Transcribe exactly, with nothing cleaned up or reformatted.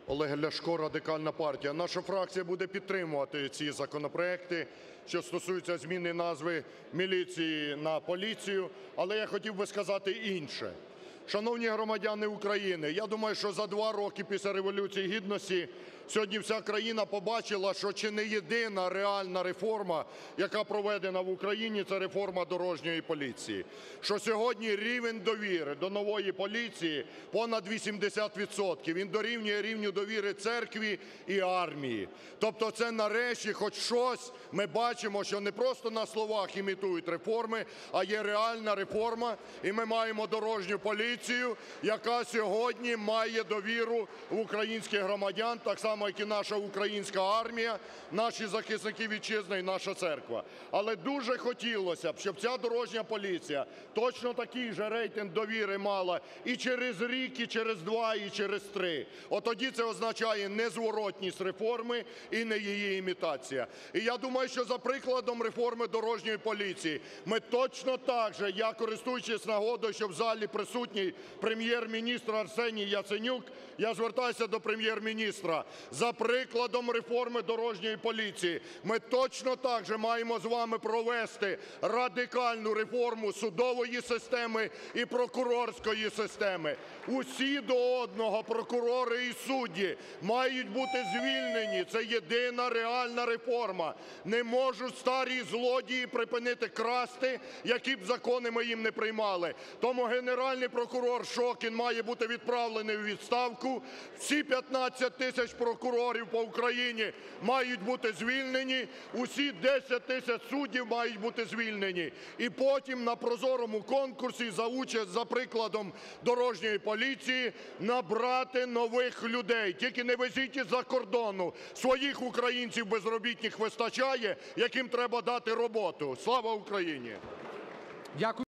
Олег Ляшко, Радикальна партія. Наша фракція буде підтримувати ці законопроекти, що стосуються зміни назви міліції на поліцію. Але я хотів би сказати інше. Шановні громадяни України, я думаю, що за два роки після Революції Гідності сьогодні вся країна побачила, що чи не єдина реальна реформа, яка проведена в Україні, це реформа дорожньої поліції. Що сьогодні рівень довіри до нової поліції понад вісімдесят відсотків. Він дорівнює рівню довіри церкві і армії. Тобто це нарешті хоч щось ми бачимо, що не просто на словах імітують реформи, а є реальна реформа, і ми маємо дорожню поліцію, яка сьогодні має довіру в українських громадян, так само, як і наша українська армія, наші захисники Вітчизни і наша церква. Але дуже хотілося б, щоб ця дорожня поліція точно такий же рейтинг довіри мала і через рік, і через два, і через три. От тоді це означає незворотність реформи і не її імітація. І я думаю, що за прикладом реформи дорожньої поліції ми точно так же, я, користуючись нагодою, що в залі присутній Прем'єр-міністр Арсеній Яценюк, я звертаюся до Прем'єр-міністра. За прикладом реформи дорожньої поліції ми точно так же маємо з вами провести радикальну реформу судової системи і прокурорської системи. Усі до одного прокурори і судді мають бути звільнені. Це єдина реальна реформа. Не можуть старі злодії припинити красти, які б закони ми їм не приймали. Тому Генеральний прокурор Шокін має бути відправлений у відставку. Всі п'ятнадцять тисяч прокурорів по Україні мають бути звільнені. Усі десять тисяч суддів мають бути звільнені. І потім на прозорому конкурсі за участь, за прикладом дорожньої поліції, набрати нових людей. Тільки не везіть із-за кордону. Своїх українців безробітних вистачає, яким треба дати роботу. Слава Україні! Дякую.